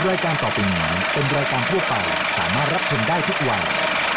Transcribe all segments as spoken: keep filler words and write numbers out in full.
รายการต่อไปนี้เป็นรายการทั่วไปสามารถรับชมได้ทุกวัย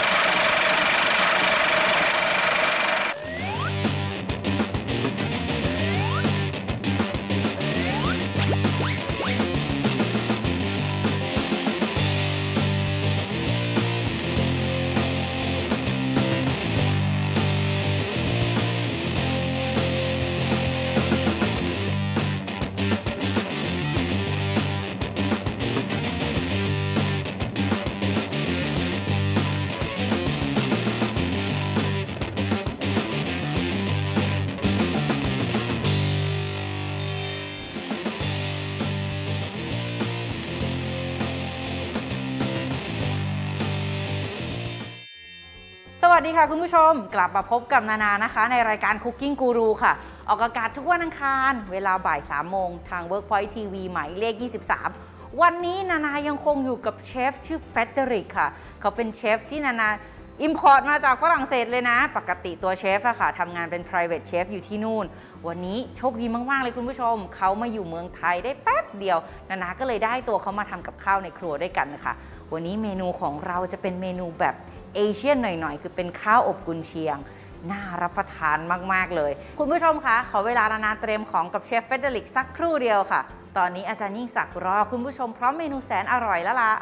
สวัสดีค่ะคุณผู้ชมกลับมาพบกับนานานะคะในรายการ Cooking Guru ค่ะออกอากาศทุกวันอังคารเวลาบ่ายสามโมงทาง Workpoint ที วี หมายเลขยี่สิบสามวันนี้นานายังคงอยู่กับเชฟชื่อเฟเดริกค่ะเขาเป็นเชฟที่นานาอิมพอร์ตมาจากฝรั่งเศสเลยนะปกติตัวเชฟอะค่ะทำงานเป็น private chef อยู่ที่นู่นวันนี้โชคดีมากๆเลยคุณผู้ชมเขามาอยู่เมืองไทยได้แป๊บเดียวนานาก็เลยได้ตัวเขามาทำกับข้าวในครัวด้วยกันนะคะวันนี้เมนูของเราจะเป็นเมนูแบบเอเชียนหน่อยๆคือเป็นข้าวอบกุนเชียงน่ารับประทานมากๆเลยคุณผู้ชมคะขอเวลานานาเตรียมของกับเชฟเฟเดริกสักครู่เดียวค่ะตอนนี้อาจารย์ยิ่งศักดิ์รอคุณผู้ชมพร้อมเมนูแสนอร่อยแล้วล่ะ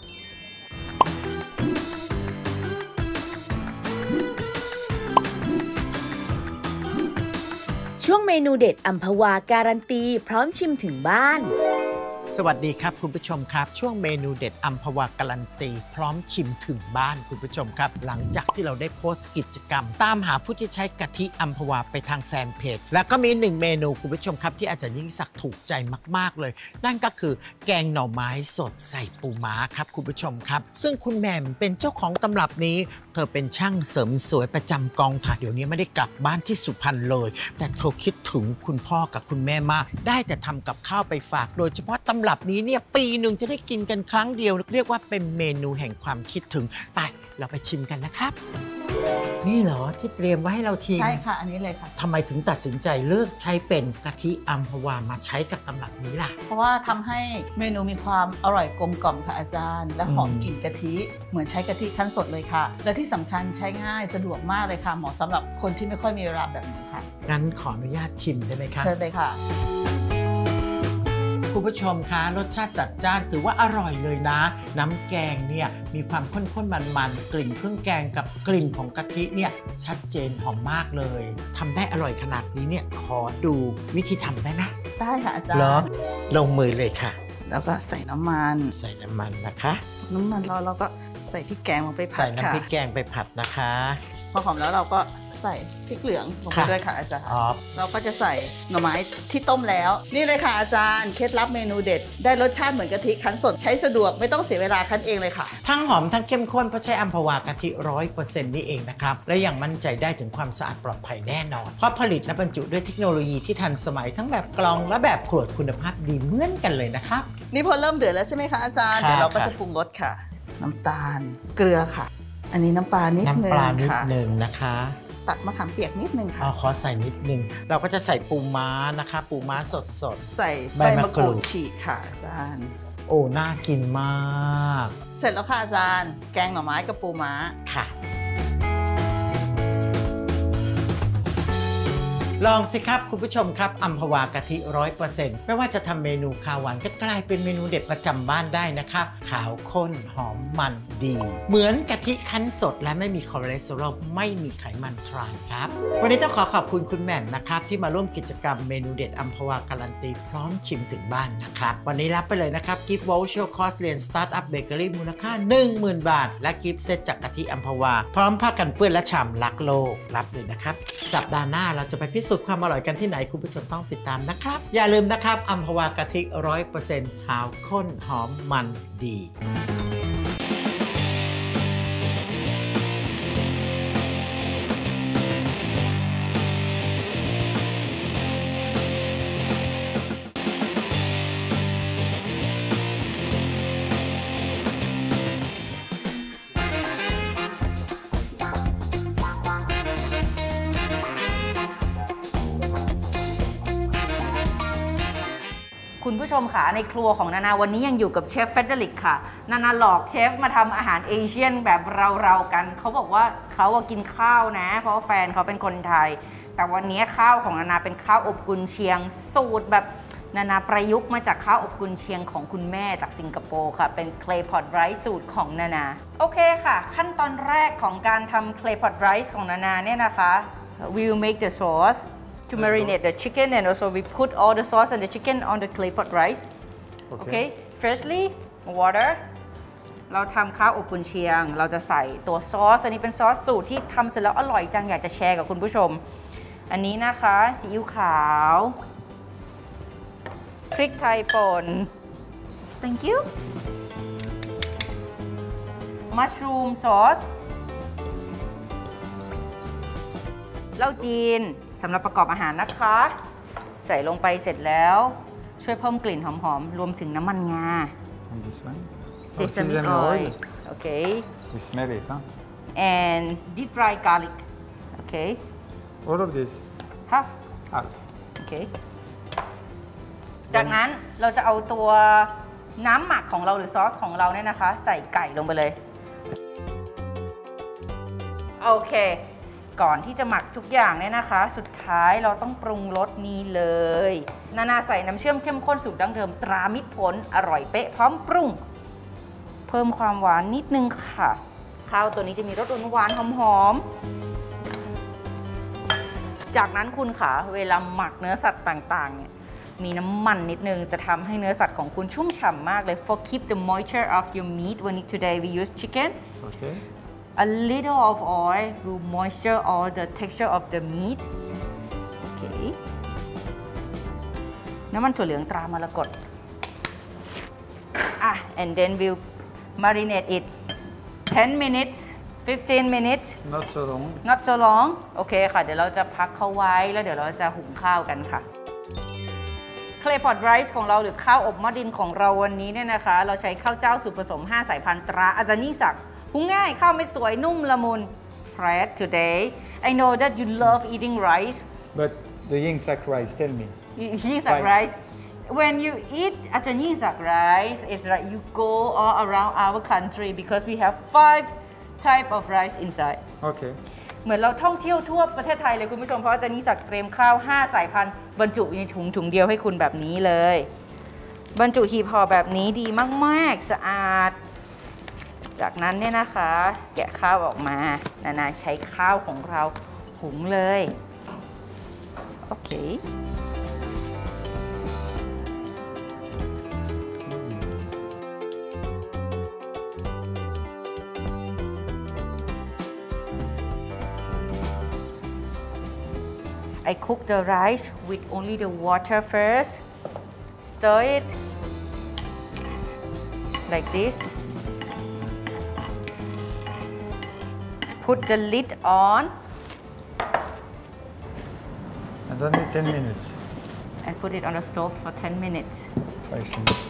ช่วงเมนูเด็ดอัมพวาการันตีพร้อมชิมถึงบ้านสวัสดีครับคุณผู้ชมครับช่วงเมนูเด็ดอัมพวาการันตีพร้อมชิมถึงบ้านคุณผู้ชมครับหลังจากที่เราได้โพสต์กิจกรรมตามหาผู้ที่ใช้กะทิอัมพวาไปทางแฟนเพจแล้วก็มีหนึ่งเมนูคุณผู้ชมครับที่อาจารย์ยิ่งศักดิ์ถูกใจมากๆเลยนั่นก็คือแกงหน่อไม้สดใส่ปูม้าครับคุณผู้ชมครับซึ่งคุณแหม่มเป็นเจ้าของตำรับนี้เธอเป็นช่างเสริมสวยประจำกองถ่ายเดี๋ยวนี้ไม่ได้กลับบ้านที่สุพรรณเลยแต่เธอคิดถึงคุณพ่อกับคุณแม่มากได้แต่ทำกับข้าวไปฝากโดยเฉพาะตำรับนี้เนี่ยปีหนึ่งจะได้กินกันครั้งเดียวเรียกว่าเป็นเมนูแห่งความคิดถึงไปเราไปชิมกันนะครับนี่เหรอที่เตรียมไว้ให้เราชิมใช่ค่ะอันนี้เลยค่ะทำไมถึงตัดสินใจเลือกใช้เป็นกะทิอัมพวามาใช้กับตำรับนี้ล่ะเพราะว่าทำให้เมนูมีความอร่อยกลมกล่อมค่ะอาจารย์และหอมกลิ่นกะทิเหมือนใช้กะทิคั้นสดเลยค่ะและที่สำคัญใช้ง่ายสะดวกมากเลยค่ะเหมาะสำหรับคนที่ไม่ค่อยมีเวลาแบบนี้ค่ะงั้นขออนุญาตชิมได้ไหมคะเชิญเลยค่ะคุณผู้ชมคะรสชาติจัดจ้านถือว่าอร่อยเลยนะน้ำแกงเนี่ยมีความข้นๆมันๆกลิ่นเครื่องแกงกับกลิ่นของกะทิเนี่ยชัดเจนหอมมากเลยทำได้อร่อยขนาดนี้เนี่ยขอดูวิธีทำได้ไหมได้ค่ะอาจารย์เหรอลงมือเลยค่ะแล้วก็ใส่น้ำมันใส่น้ำมันนะคะน้ำมันร้อนเราก็ใส่พริกแกงลงไปผัดค่ะใส่น้ำพริกแกงไปผัดนะคะพอหอมแล้วเราก็ใส่พริกเหลืองลงไปด้วยค่ะอาจารย์เราก็จะใส่หน่อไม้ที่ต้มแล้วนี่เลยค่ะอาจารย์เคล็ดลับเมนูเด็ดได้รสชาติเหมือนกะทิคั้นสดใช้สะดวกไม่ต้องเสียเวลาคั้นเองเลยค่ะทั้งหอมทั้งเข้มข้นเพราะใช้อัมพวากะทิร้อยเปอร์เซ็นต์นี่เองนะครับและยังมั่นใจได้ถึงความสะอาดปลอดภัยแน่นอนเพราะผลิตและบรรจุด้วยเทคโนโลยีที่ทันสมัยทั้งแบบกล่องและแบบขวดคุณภาพดีเหมือนกันเลยนะครับนี่พอเริ่มเดือดแล้วใช่ไหมคะอาจารย์เดี๋ยวเราก็จะปรุงรสค่ะน้ำตาลเกลือค่ะอันนี้น้ำปลานิดนึงค่ะน้ำปลานิดนึงนะคะตัดมะขามเปียกนิดนึงค่ะอ๋อขอใส่นิดนึงเราก็จะใส่ปูม้านะคะปูม้าสดๆใส่ใบมะกรูดฉีกค่ะอาจารย์โอ้น่ากินมากเสร็จแล้วค่ะอาจารย์แกงหน่อไม้กับปูม้าค่ะลองสิครับคุณผู้ชมครับอัมพวากะทิ ร้อยเปอร์เซ็นต์ ไม่ว่าจะทำเมนูข้าวหวานก็กลายเป็นเมนูเด็ดประจำบ้านได้นะครับขาวข้นหอมมันดีเหมือนกะทิคั้นสดและไม่มีคอเลสเตอรอลไม่มีไขมันทรานครับวันนี้ต้องขอขอบคุณคุณแหม่มนะครับที่มาร่วมกิจกรรมเมนูเด็ดอัมพวาการันตีพร้อมชิมถึงบ้านนะครับวันนี้รับไปเลยนะครับกิฟต์วอลเชอร์คอร์สเรียนสตาร์ทอัพเบเกอรี่มูลค่า หนึ่งหมื่น บาทและกิฟต์เซตจากกะทิอัมพวาพร้อมผ้ากันเปื้อนและฉ่ำรักโลกรับเลยนะครับสัปดาห์หน้าเราจะไปพิสูจน์ความอร่อยกันที่ไหนคุณผู้ชมต้องติดตามนะครับอย่าลืมนะครับอัมพวากะทิ ร้อยเปอร์เซ็นต์ ขาวข้นหอมมันดีคุณผู้ชมค่ะในครัวของนานาวันนี้ยังอยู่กับเชฟเฟเดริกค่ะนานาหลอกเชฟมาทำอาหารเอเชียนแบบเราๆกันเขาบอกว่าเขากินข้าวนะเพราะว่าแฟนเขาเป็นคนไทยแต่วันนี้ข้าวของนานาเป็นข้าวอบกุนเชียงสูตรแบบนานาประยุกต์มาจากข้าวอบกุนเชียงของคุณแม่จากสิงคโปร์ค่ะเป็น clay pot rice สูตรของนานาโอเคค่ะขั้นตอนแรกของการทำ clay pot rice ของนานาเนี่ยนะคะ we will make the sauce to marinate the chicken and also we put all the sauce and the chicken on the clay pot rice okay, okay. Firstly water เราทำข้าวอบกุนเชียงเราจะใส่ตัวซอสอันนี้เป็นซอสสูตรที่ทำเสร็จแล้วอร่อยจังอยากจะแชร์กับคุณผู้ชมอันนี้นะคะซีอิ๊วขาวพริกไทยป่น thank you mushroom sauce เหล้าจีนสำหรับประกอบอาหารนะคะใส่ลงไปเสร็จแล้วช่วยเพิ่มกลิ่นหอมๆรวมถึงน้ำมันงา sesame oil okay we smell it huh and deep fried garlic okay all of this half half okay จากนั้นเราจะเอาตัวน้ำหมักของเราหรือซอสของเราเนี่ยนะคะใส่ไก่ลงไปเลยโอเคก่อนที่จะหมักทุกอย่างเนี่ยนะคะสุดท้ายเราต้องปรุงรสนี้เลยนานาใส่น้ำเชื่อมเข้มข้นสูตรดั้งเดิมตรามิตรผลอร่อยเป๊ะพร้อมปรุงเพิ่มความหวานนิดนึงค่ะข้าวตัวนี้จะมีรสหวานหอมๆจากนั้นคุณค่ะเวลาหมักเนื้อสัตว์ต่างๆเนี่ยมีน้ำมันนิดนึงจะทำให้เนื้อสัตว์ของคุณชุ่มฉ่ำมากเลย for keep the moisture of your meat when today we use chicken okay a little of oil will moisture all the texture of the meat okay น้ำมันถั่วเหลืองตรามรกตอ่ะ and then we'll marinate it ten minutes fifteen minutes not so long not so long โอเคค่ะเดี๋ยวเราจะพักเขาไว้แล้วเดี๋ยวเราจะหุงข้าวกันค่ะ clay pot rice ของเราหรือข้าวอบหม้อดินของเราวันนี้เนี่ยนะคะเราใช้ข้าวเจ้าสูตรผสมห้าสายพันธุ์ตราอาจารย์ยิ่งศักดิ์หุงง่ายข้าวเม็ดสวยนุ่มละมุน Fred today I know that you love eating rice but the Yingsak rice tell me Yingsak rice when you eat อาจารย์ยิ่งศักดิ์ rice it's like you go all around our country because we have five type of rice inside okay เหมือนเราท่องเที่ยวทั่วประเทศไทยเลยคุณผู้ชมเพราะอาจารย์ยิ่งศักดิ์เตรียมข้าวห้าสายพันธุ์บรรจุในถุงถุงเดียวให้คุณแบบนี้เลยบรรจุหีบห่อแบบนี้ดีมากๆสะอาดจากนั้นเนี่ยนะคะแกะข้าวออกมานานาใช้ข้าวของเราหุงเลยโอเคI cook the rice with only the water first stir it like this put the lid on and only ten minutes and put it on the stove for ten minutes five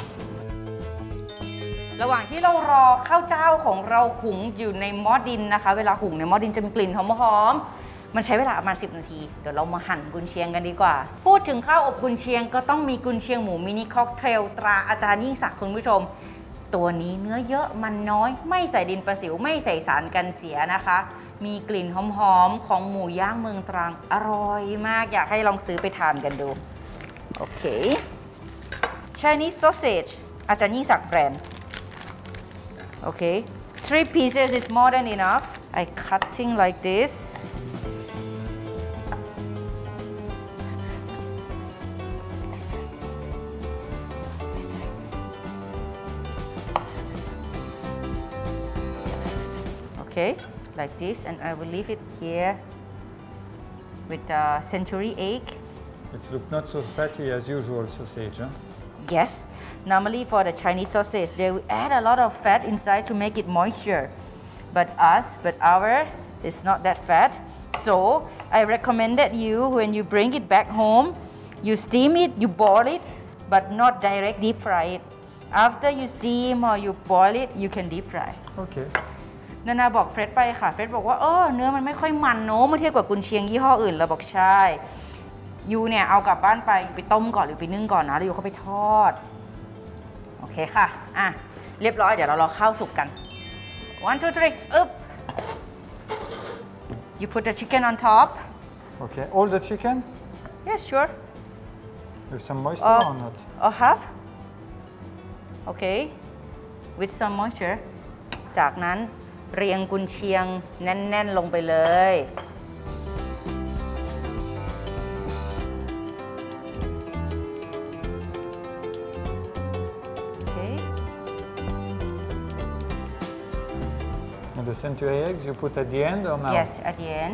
ระหว่างที่เรารอข้าวเจ้าของเราหุงอยู่ในหม้อดินนะคะเวลาหุงในหม้อดินจะมีกลิ่นหอมๆมันใช้เวลาประมาณสิบนาทีเดี๋ยวเรามาหั่นกุนเชียงกันดีกว่าพูดถึงข้าวอบกุนเชียงก็ต้องมีกุนเชียงหมูมินิค็อกเทลตราอาจารย์ยิ่งศักดิ์คุณผู้ชมตัวนี้เนื้อเยอะมันน้อยไม่ใส่ดินประสิวไม่ใส่สารกันเสียนะคะมีกลิ่นหอมๆของหมูย่างเมืองตรังอร่อยมากอยากให้ลองซื้อไปทานกันดูโอเค Chinese sausage อาจารย์ยิ่งศักดิ์แบรนด์โอเค three pieces is more than enough I cutting like this okay like this and I will leave it here with the century egg it looks not so fatty as usual sausage huh? yes normally for the Chinese sausage they will add a lot of fat inside to make it moisture but us but our is not that fat so I recommended you when you bring it back home you steam it you boil it but not direct deep fry it after you steam or you boil it you can deep fry okay นานาบอกเฟร็ดไปค่ะเฟร็ดบอกว่าเออเนื้อมันไม่ค่อยมันโน้เมื่อเทียบกับกุนเชียงยี่ห้ออื่นเราบอกใช่ยูเนี่ยเอากลับบ้านไปไปต้มก่อนหรือไปนึ่งก่อนนะแล้วยูเข้าไปทอดโอเคค่ะอ่ะเรียบร้อยเดี๋ยวเรารอข้าวสุกกัน one two three อึ๊บ you put the chicken on top Okay, all the chicken yes sure with some moisture uh, or not? or half okay with some moisture จากนั้นเรียงกุนเชียงแน่นๆลงไปเลย And the century eggs you put at the end or now? Yes, at the end.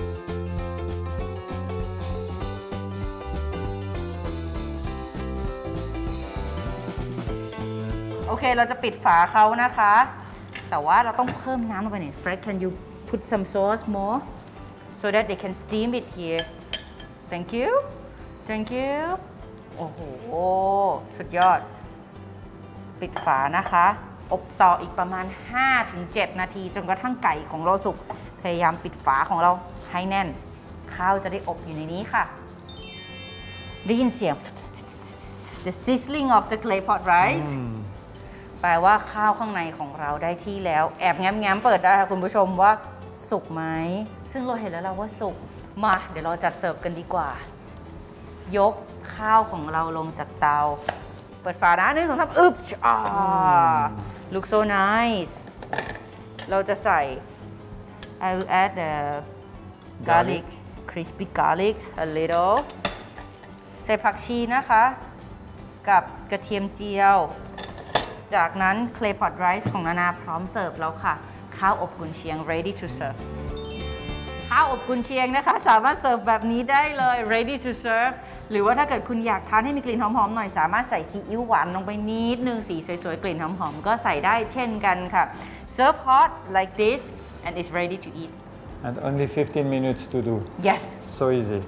โอเคเราจะปิดฝาเขานะคะแต่ว่าเราต้องเพิ่มน้ำลงไปหน่อย Fred can you put some sauce more so that they can steam it here Thank you Thank you โอ้โหสุดยอดปิดฝานะคะอบต่ออีกประมาณ ห้าถึงเจ็ด นาทีจนกระทั่งไก่ของเราสุกพยายามปิดฝาของเราให้แน่นข้าวจะได้อบอยู่ในนี้ค่ะได้ยินเสียง the sizzling of the clay pot rice แปลว่าข้าวข้างในของเราได้ที่แล้วแอบแง้มๆเปิดได้ค่ะคุณผู้ชมว่าสุกไหมซึ่งเราเห็นแล้วเราว่าสุกมาเดี๋ยวเราจัดเสิร์ฟกันดีกว่ายกข้าวของเราลงจากเตาเปิดฝานะหนึ่งสองสามอึ๊บอ่า look so nice เราจะใส่ I will add the garlic crispy garlic a little ใส่ผักชีนะคะกับกระเทียมเจียวจากนั้น clay pot rice ของนานาพร้อมเสิร์ฟแล้วค่ะข้าวอบกุนเชียง ready to serve ข้าวอบกุนเชียงนะคะสามารถเสิร์ฟแบบนี้ได้เลย ready to serve หรือว่าถ้าเกิดคุณอยากทานให้มีกลิ่นหอมๆหน่อยสามารถใส่ซีอิ๊วหวานลงไปนิดนึงสีสวยๆกลิ่นหอมๆก็ใส่ได้เช่นกันค่ะ serve hot like this and it's ready to eat And only fifteen minutes to do. yes So easy.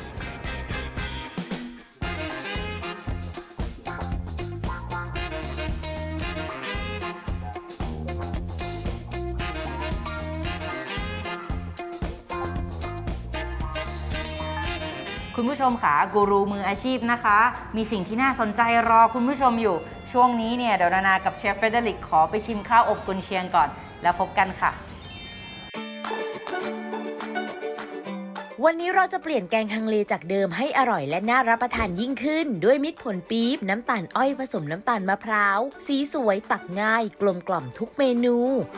คุณผู้ชมค่ะกูรูมืออาชีพนะคะมีสิ่งที่น่าสนใจรอคุณผู้ชมอยู่ช่วงนี้เนี่ยเดี๋ยวนานากับเชฟเฟเดริกขอไปชิมข้าวอบกุนเชียงก่อนแล้วพบกันค่ะวันนี้เราจะเปลี่ยนแกงฮังเลจากเดิมให้อร่อยและน่ารับประทานยิ่งขึ้นด้วยมิตรผลปี๊บน้ำตาลอ้อยผสมน้ำตาลมะพร้าวสีสวยตักง่ายกลมกล่อมทุกเมนู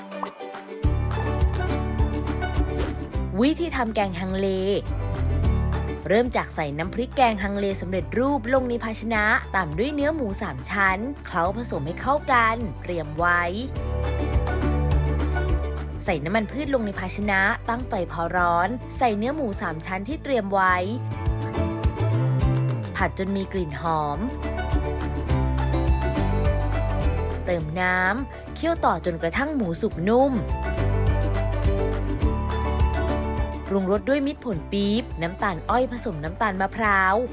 วิธีทำแกงฮังเลเริ่มจากใส่น้ำพริกแกงฮังเลสำเร็จรูปลงในภาชนะตามด้วยเนื้อหมูสามชั้นเคล้าผสมให้เข้ากันเตรียมไว้ใส่น้ำมันพืชลงในภาชนะตั้งไฟพอร้อนใส่เนื้อหมูสามชั้นที่เตรียมไว้ผัดจนมีกลิ่นหอมเติมน้ำเคี่ยวต่อจนกระทั่งหมูสุกนุ่มปรุงรสด้วยมิตรผลปี๊บน้ำตาลอ้อยผสมน้ำตาลมะพร้าว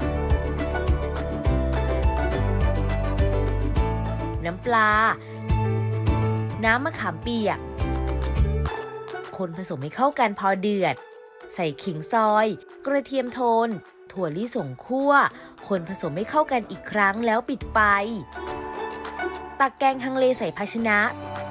น้ำปลาน้ำมะขามเปียกคนผสมให้เข้ากันพอเดือดใส่ขิงซอยกระเทียมโทนถั่วลิสงคั่วคนผสมให้เข้ากันอีกครั้งแล้วปิดไฟตักแกงฮังเลใส่ภาชนะ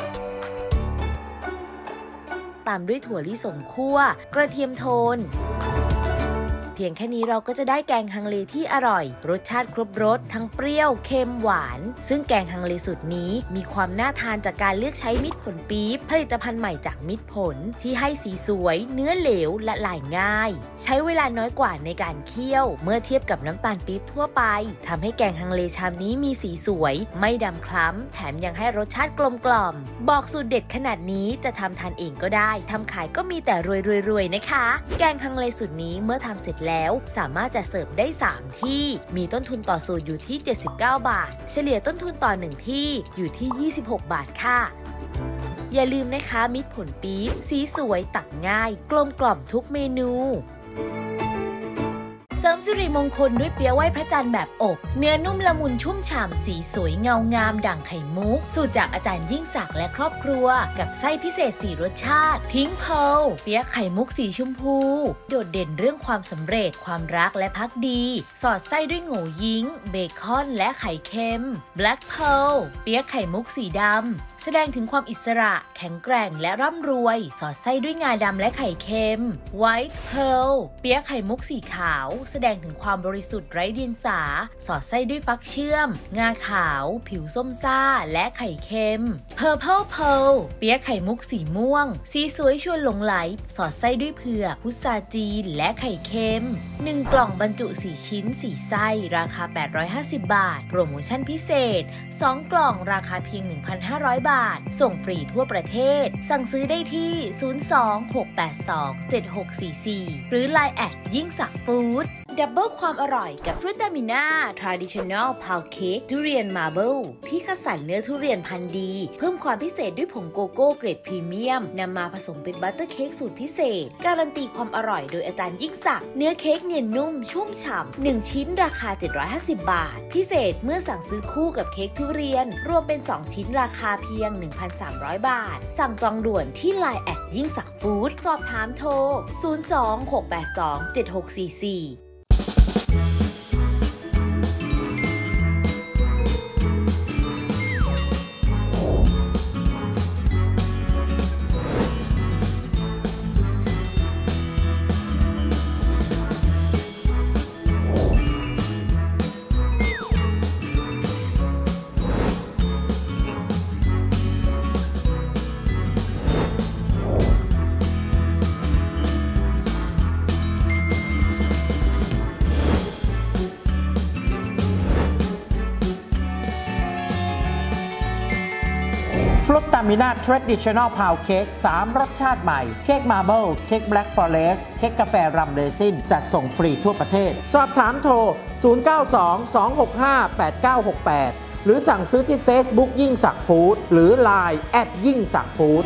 ตามด้วยถั่วลิสงคั่วกระเทียมโทนเพียงแค่นี้เราก็จะได้แกงฮังเลที่อร่อยรสชาติครบรสทั้งเปรี้ยวเค็มหวานซึ่งแกงฮังเลสูตรนี้มีความน่าทานจากการเลือกใช้มิตรผลปี๊บผลิตภัณฑ์ใหม่จากมิตรผลที่ให้สีสวยเนื้อเหลวละลายง่ายใช้เวลาน้อยกว่าในการเคี่ยวเมื่อเทียบกับน้ำตาลปี๊บทั่วไปทำให้แกงฮังเลชามนี้มีสีสวยไม่ดำคล้ำแถมยังให้รสชาติกลมกล่อมบอกสูตรเด็ดขนาดนี้จะทำทานเองก็ได้ทำขายก็มีแต่รวยๆๆนะคะแกงฮังเลสูตรนี้เมื่อทำเสร็จแล้วสามารถจะเสิร์ฟได้สามที่มีต้นทุนต่อสูตรอยู่ที่เจ็ดสิบเก้าบาทเฉลี่ยต้นทุนต่อหนึ่งที่อยู่ที่ยี่สิบหกบาทค่ะอย่าลืมนะคะมิตรผลปี๊บสีสวยตักง่ายกลมกล่อมทุกเมนูเสริมสิริมงคลด้วยเปี๊ยะไหว้พระจันทร์แบบอบเนื้อนุ่มละมุนชุ่มฉ่ำสีสวยเงางามดั่งไข่มุกสูตรจากอาจารย์ยิ่งศักดิ์และครอบครัวกับไส้พิเศษสี่รสชาติพิงค์เพร์ลเปี๊ยะไข่มุกสีชมพูโดดเด่นเรื่องความสำเร็จความรักและภักดีสอดไส้ด้วยโง่ยิงเบคอนและไข่เค็ม Black Pearl เปี๊ยะไข่มุกสีดำแสดงถึงความอิสระแข็งแกร่งและร่ำรวยสอดไส้ด้วยงาดำและไข่เค็ม White Pearl เปี๊ยะไข่มุกสีขาวแสดงถึงความบริสุทธิ์ไร้เดียงสาสอดไส้ด้วยฟักเชื่อมงาขาวผิวส้มซ่าและไข่เค็ม Purple Pearl เปี๊ยะไข่มุกสีม่วงสีสวยชวนหลงไหลสอดไส้ด้วยเผือกพุทราจีนและไข่เค็มหนึ่งกล่องบรรจุสี่ชิ้นสี่ไส้ราคาแปดร้อยห้าสิบบาทโปรโมชั่นพิเศษสองกล่องราคาเพียง หนึ่งพันห้าร้อย บาทส่งฟรีทั่วประเทศสั่งซื้อได้ที่ศูนย์ สอง หก แปด สอง เจ็ด หก สี่ สี่หรือ ไลน์ แอทยิ่งศักดิ์ฟู้ดดับเบิลความอร่อยกับฟรุตามิน่า Traditional Pound Cake ทุเรียนมาร์เบิลที่คัดสรรเนื้อทุเรียนพันธุ์ดีเพิ่มความพิเศษด้วยผงโกโก้เกรดพรีเมียมนำมาผสมเป็นบัตเตอร์เค้กสูตรพิเศษการันตีความอร่อยโดยอาจารย์ยิ่งศักดิ์เนื้อเค้กเนียนนุ่มชุ่มฉ่ำหนึ่งชิ้นราคาเจ็ดร้อยห้าสิบบาทพิเศษเมื่อสั่งซื้อคู่กับเค้กทุเรียนรวมเป็นสองชิ้นราคาเพียง หนึ่งพันสามร้อย บาทสั่งจองด่วนที่ ไลน์ แอทยิ่งศักดิ์ฟู้ดสอบถามโทรศูนย์ สอง หก แปด สอง เจ็ด หก สี่ สี่ฟรุตตามิน่า Traditional Pound Cake สามรสชาติใหม่เค้กมาร์เบิลเค้ก Black Forest เค้กกาแฟรัมเรซินจัดส่งฟรีทั่วประเทศสอบถามโทรศูนย์ เก้า สอง สอง หก ห้า แปด เก้า หก แปดหรือสั่งซื้อที่ Facebook ยิ่งศักดิ์ฟู้ดหรือ ไลน์ แอทยิ่งศักดิ์ฟู้ด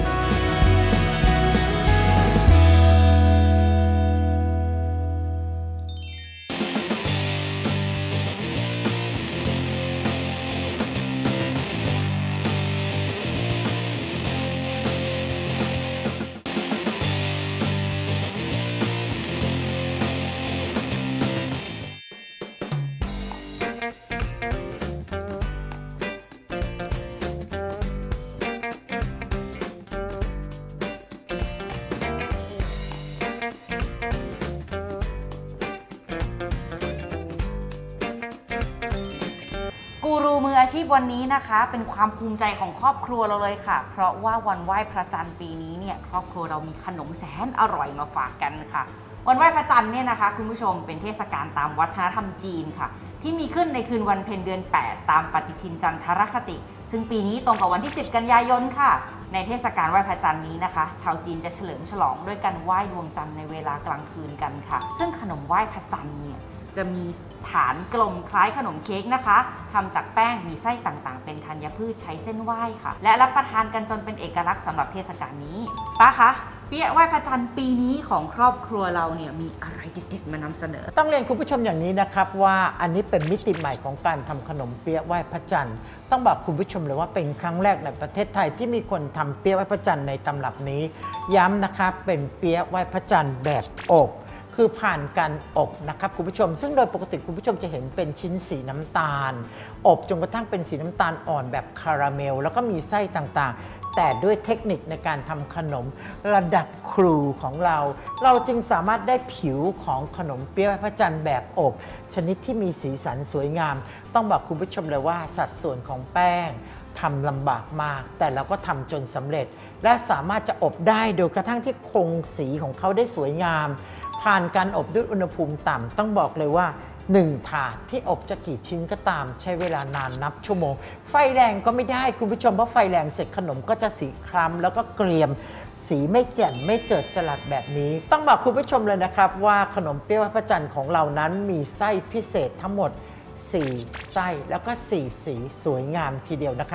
กูรูมืออาชีพวันนี้นะคะเป็นความภูมิใจของครอบครัวเราเลยค่ะเพราะว่าวันไหว้พระจันทร์ปีนี้เนี่ยครอบครัวเรามีขนมแสนอร่อยมาฝากกันค่ะวันไหว้พระจันทร์เนี่ยนะคะคุณผู้ชมเป็นเทศกาลตามวัฒนธรรมจีนค่ะที่มีขึ้นในคืนวันเพ็ญเดือนแปดตามปฏิทินจันทรคติซึ่งปีนี้ตรงกับวันที่สิบกันยายนค่ะในเทศกาลไหว้พระจันทร์นี้นะคะชาวจีนจะเฉลิมฉลองด้วยการไหว้ดวงจันทร์ในเวลากลางคืนกันค่ะซึ่งขนมไหว้พระจันทร์เนี่ยจะมีฐานกลมคล้ายขนมเค้กนะคะทำจากแป้งมีไส้ต่างๆเป็นธัญพืชใช้เส้นไหว้ค่ะและรับประทานกันจนเป็นเอกลักษณ์สำหรับเทศกาลนี้ป้าคะเปี๊ยะไหว้พระจันทร์ปีนี้ของครอบครัวเราเนี่ยมีอะไรเด็ดๆมานำเสนอต้องเรียนคุณผู้ชมอย่างนี้นะครับว่าอันนี้เป็นมิติใหม่ของการทำขนมเปี๊ยะไหว้พระจันทร์ต้องบอกคุณผู้ชมเลยว่าเป็นครั้งแรกในประเทศไทยที่มีคนทำเปี๊ยะไหว้พระจันทร์ในตำรับนี้ย้ำนะครับเป็นเปี๊ยะไหว้พระจันทร์แบบอบคือผ่านการอบนะครับคุณผู้ชมซึ่งโดยปกติคุณผู้ชมจะเห็นเป็นชิ้นสีน้ำตาลอบจนกระทั่งเป็นสีน้ำตาลอ่อนแบบคาราเมลแล้วก็มีไส้ต่างๆแต่ด้วยเทคนิคในการทำขนมระดับครูของเราเราจึงสามารถได้ผิวของขนมเปี๊ยะไหว้พระจันทร์แบบอบชนิดที่มีสีสันสวยงามต้องบอกคุณผู้ชมเลยว่าสัดส่วนของแป้งทำลำบากมากแต่เราก็ทำจนสำเร็จและสามารถจะอบได้โดยกระทั่งที่คงสีของเขาได้สวยงามผ่านการอบด้วยอุณหภูมิต่ำต้องบอกเลยว่าหนึ่งถาดที่อบจะกี่ชิ้นก็ตามใช้เวลานานนับชั่วโมงไฟแรงก็ไม่ได้คุณผู้ชมเพราะไฟแรงเสร็จขนมก็จะสีคล้ำแล้วก็เกรียมสีไม่แจ่มไม่เจิดจรัสแบบนี้ต้องบอกคุณผู้ชมเลยนะครับว่าขนมเปี๊ยะไหว้พระจันทร์ของเรานั้นมีไส้พิเศษทั้งหมดสี่ไส้แล้วก็สี่สีสวยงามทีเดียวนะครับ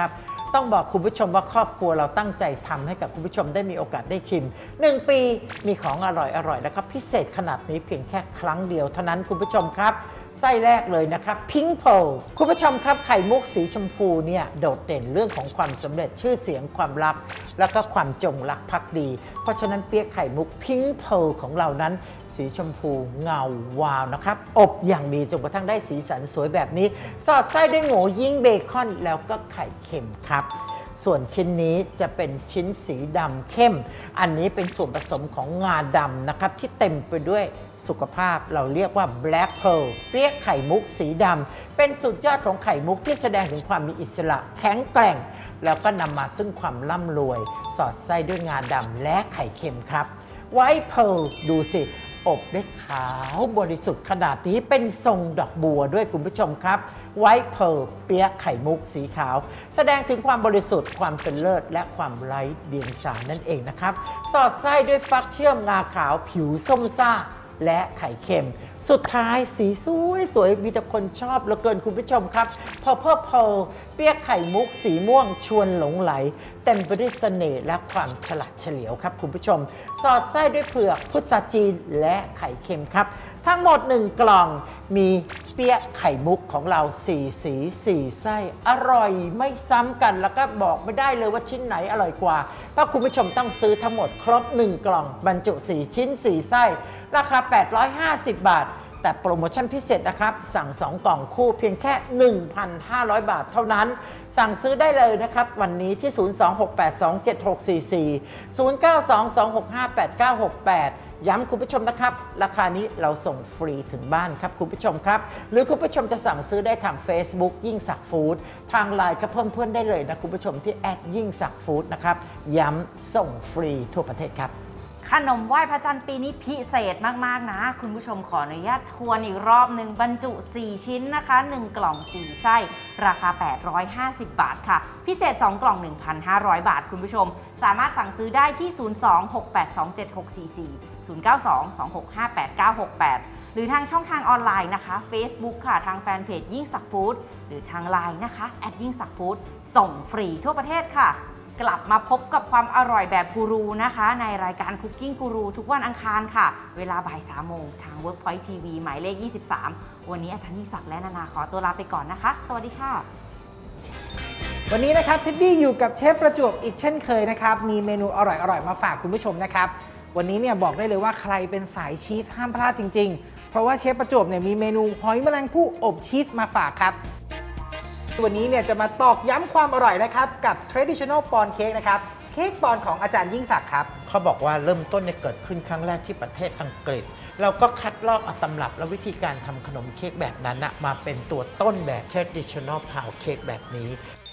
ต้องบอกคุณผู้ชมว่าครอบครัวเราตั้งใจทำให้กับคุณผู้ชมได้มีโอกาสได้ชิมหนึ่งปีมีของอร่อยอร่อยแล้วก็พิเศษขนาดนี้เพียงแค่ครั้งเดียวเท่านั้นคุณผู้ชมครับไส้แรกเลยนะครับพิงค์เพลคุณผู้ชมครับไข่มุกสีชมพูเนี่ยโดดเด่นเรื่องของความสำเร็จชื่อเสียงความรักแล้วก็ความจงรักภักดีเพราะฉะนั้นเปี๊ยกไข่มุกพิงค์เพลของเรานั้นสีชมพูเงาวาวนะครับอบอย่างดีจนกระทั่งได้สีสันสวยแบบนี้สอดไส้ด้วยโง่ยิ่งเบคอนแล้วก็ไข่เค็มครับส่วนชิ้นนี้จะเป็นชิ้นสีดำเข้มอันนี้เป็นส่วนผสมของงาดำนะครับที่เต็มไปด้วยสุขภาพเราเรียกว่า Black Pearl เปี๊ยกไข่มุกสีดำเป็นสุดยอดของไข่มุกที่แสดงถึงความมีอิสระแข็งแกร่งแล้วก็นำมาซึ่งความร่ำรวยสอดไส้ด้วยงาดำและไข่เค็มครับ White Pearl ดูสิอบได้ขาวบริสุทธิ์ขนาดนี้เป็นทรงดอกบัวด้วยคุณผู้ชมครับไวท์เพร์ลเปี๊ยกไข่มุกสีขาวแสดงถึงความบริสุทธิ์ความเป็นเลิศและความไร้เดียงสานั่นเองนะครับสอดไส้ด้วยฟักเชื่อมงาขาวผิวส้มซ่าและไข่เค็มสุดท้ายสีสวยสวยมีแต่คนชอบเหลือเกินคุณผู้ชมครับพอเพอเพลเปี๊ยกไข่มุกสีม่วงชวนหลงไหลเต็มไปด้วยเสน่ห์และความฉลาดเฉลียวครับคุณผู้ชมสอดไส้ด้วยเผือกพุทราจีนและไข่เค็มครับทั้งหมดหนึ่งกล่องมีเปี๊ยกไข่มุกของเราสี่สีสี่ไส้อร่อยไม่ซ้ำกันแล้วก็บอกไม่ได้เลยว่าชิ้นไหนอร่อยกว่าเพราะคุณผู้ชมต้องซื้อทั้งหมดครบหนึ่งกล่องบรรจุสี่ชิ้นสี่ไส้ราคาแปดร้อยห้าสิบบาทแต่โปรโมชั่นพิเศษนะครับสั่งสองกล่องคู่เพียงแค่ หนึ่งพันห้าร้อย บาทเท่านั้นสั่งซื้อได้เลยนะครับวันนี้ที่ศูนย์ สอง หก แปด สอง เจ็ด หก สี่ สี่ ศูนย์ เก้า สอง สอง หก ห้า แปด เก้า หก แปดย้ำคุณผู้ชมนะครับราคานี้เราส่งฟรีถึงบ้านครับคุณผู้ชมครับหรือคุณผู้ชมจะสั่งซื้อได้ทาง Facebook ยิ่งศักดิ์ฟู้ดทาง ไลน์ ก็เพิ่มเพื่อนได้เลยนะคุณผู้ชมที่แอดยิ่งศักดิ์ฟู้ดนะครับย้ำส่งฟรีทั่วประเทศครับขนมไหว้พระจันทร์ปีนี้พิเศษมากๆนะคุณผู้ชมขออนุญาตทวนอีกรอบหนึ่งบรรจุสี่ชิ้นนะคะหนึ่งกล่องสี่ไส้ราคาแปดร้อยห้าสิบบาทค่ะพิเศษสองกล่อง หนึ่งพันห้าร้อย บาทคุณผู้ชมสามารถสั่งซื้อได้ที่ศูนย์ สอง หก แปด สอง เจ็ด หก สี่ สี่ ศูนย์ เก้า สอง สอง หก ห้า แปด เก้า หก แปดหรือทางช่องทางออนไลน์นะคะ Facebook ค่ะทางแฟนเพจยิ่งศักดิ์ฟู้ดหรือทาง ไลน์ นะคะแอดยิ่งศักดิ์ฟู้ดส่งฟรีทั่วประเทศค่ะกลับมาพบกับความอร่อยแบบกูรูนะคะในรายการคุกกิ้งกูรูทุกวันอังคารค่ะเวลาบ่ายสามโมงทาง Workpoint ที วี หมายเลขยี่สิบสามวันนี้อาจารย์ยิ่งศักดิ์และนานาขอตัวลาไปก่อนนะคะสวัสดีค่ะวันนี้นะครับทิดดี้อยู่กับเชฟประจวบอีกเช่นเคยนะครับมีเมนูอร่อยๆมาฝากคุณผู้ชมนะครับวันนี้เนี่ยบอกได้เลยว่าใครเป็นสายชีสห้ามพลาดจริงๆเพราะว่าเชฟประจวบเนี่ยมีเมนูหอยแมลงภู่อบชีสมาฝากครับวันนี้เนี่ยจะมาตอกย้ำความอร่อยนะครับกับ traditional pawn cake นะครับเค้กปอนของอาจารย์ยิ่งศักดิ์ครับเขาบอกว่าเริ่มต้นเนี่ยเกิดขึ้นครั้งแรกที่ประเทศอังกฤษเราก็คัดลอกเอาตำรับและวิธีการทำขนมเค้กแบบนั้นนะมาเป็นตัวต้นแบบ traditional pound cake แบบนี้